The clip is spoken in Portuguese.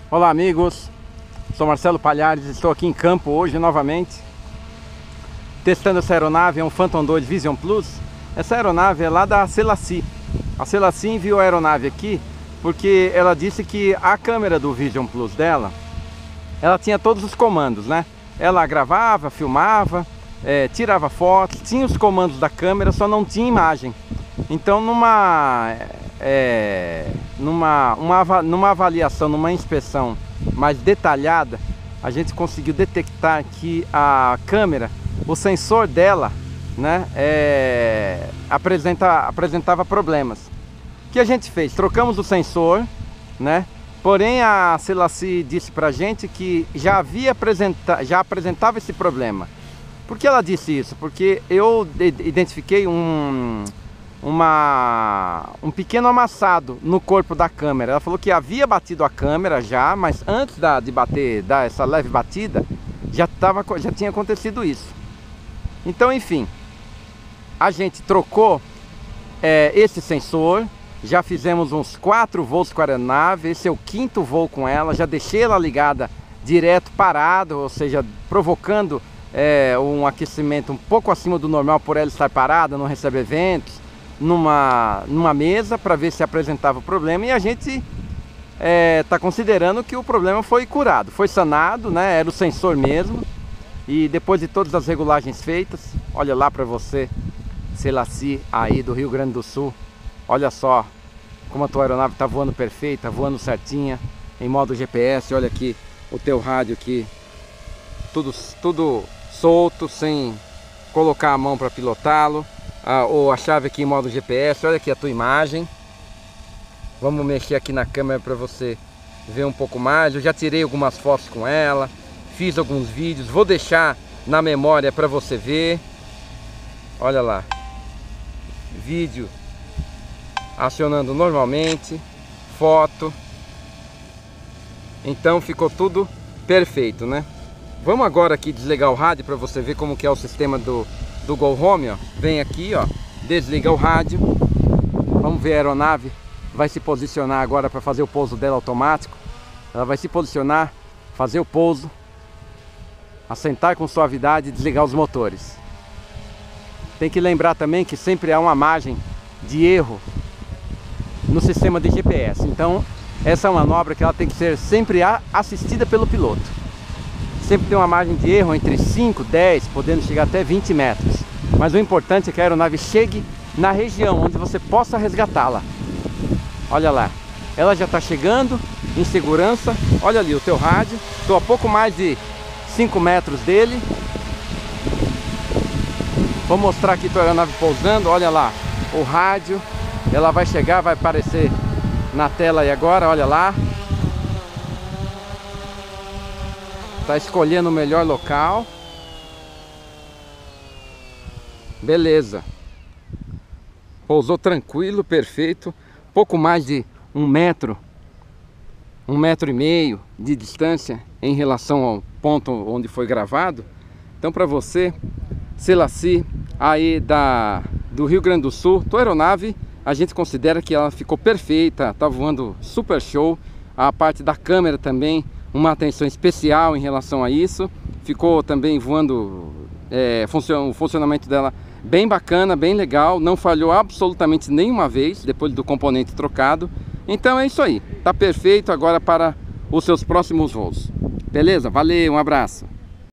Olá amigos, sou Marcelo Palhares, estou aqui em campo hoje novamente testando essa aeronave, é um Phantom 2 Vision Plus. Essa aeronave é lá da Selassie. A Selassie enviou a aeronave aqui porque ela disse que a câmera do Vision Plus dela, ela tinha todos os comandos, né? Ela gravava, filmava, tirava fotos, tinha os comandos da câmera, só não tinha imagem. Então numa avaliação, numa inspeção mais detalhada, a gente conseguiu detectar que a câmera, o sensor dela, né, apresentava problemas. O que a gente fez? Trocamos o sensor, né? Porém a Selassie disse pra gente que já apresentava esse problema. Por que ela disse isso? Porque eu identifiquei um pequeno amassado no corpo da câmera. Ela falou que havia batido a câmera já, mas antes de dar essa leve batida, já tinha acontecido isso. Então, enfim, a gente trocou esse sensor. Já fizemos uns 4 voos com a aeronave. Esse é o 5º voo com ela. Já deixei ela ligada direto, parado, ou seja, provocando um aquecimento um pouco acima do normal por ela estar parada, não receber ventos, numa mesa, para ver se apresentava o problema. E a gente está considerando que o problema foi curado, foi sanado, né? Era o sensor mesmo. E depois de todas as regulagens feitas, olha lá para você, Selassie aí do Rio Grande do Sul. Olha só como a tua aeronave está voando perfeita, voando certinha, em modo GPS. Olha aqui o teu rádio aqui, tudo solto, sem colocar a mão para pilotá-lo. Ou a chave aqui em modo GPS. Olha aqui a tua imagem. Vamos mexer aqui na câmera para você ver um pouco mais. Eu já tirei algumas fotos com ela, fiz alguns vídeos, vou deixar na memória para você ver. Olha lá, vídeo acionando normalmente, foto. Então ficou tudo perfeito, né? Vamos agora aqui desligar o rádio para você ver como que é o sistema do Go Home, ó. Vem aqui, ó, desliga o rádio. Vamos ver a aeronave vai se posicionar agora para fazer o pouso dela automático. Ela vai se posicionar, fazer o pouso, assentar com suavidade e desligar os motores. Tem que lembrar também que sempre há uma margem de erro no sistema de GPS. Então essa é uma manobra que ela tem que ser sempre assistida pelo piloto. Sempre tem uma margem de erro entre 5, 10, podendo chegar até 20 metros. Mas o importante é que a aeronave chegue na região onde você possa resgatá-la. Olha lá, ela já está chegando em segurança. Olha ali o teu rádio, estou a pouco mais de 5 metros dele. Vou mostrar aqui a tua aeronave pousando. Olha lá o rádio, ela vai chegar, vai aparecer na tela aí agora. Olha lá, tá escolhendo o melhor local. Beleza, pousou tranquilo, perfeito. Pouco mais de 1 metro, 1,5 metro de distância em relação ao ponto onde foi gravado. Então para você, Selassie aí do Rio Grande do Sul, tua aeronave, a gente considera que ela ficou perfeita, tá voando super show. A parte da câmera também, uma atenção especial em relação a isso. Ficou também voando, o funcionamento dela bem bacana, bem legal. Não falhou absolutamente nenhuma vez depois do componente trocado. Então é isso aí, tá perfeito agora para os seus próximos voos. Beleza? Valeu, um abraço.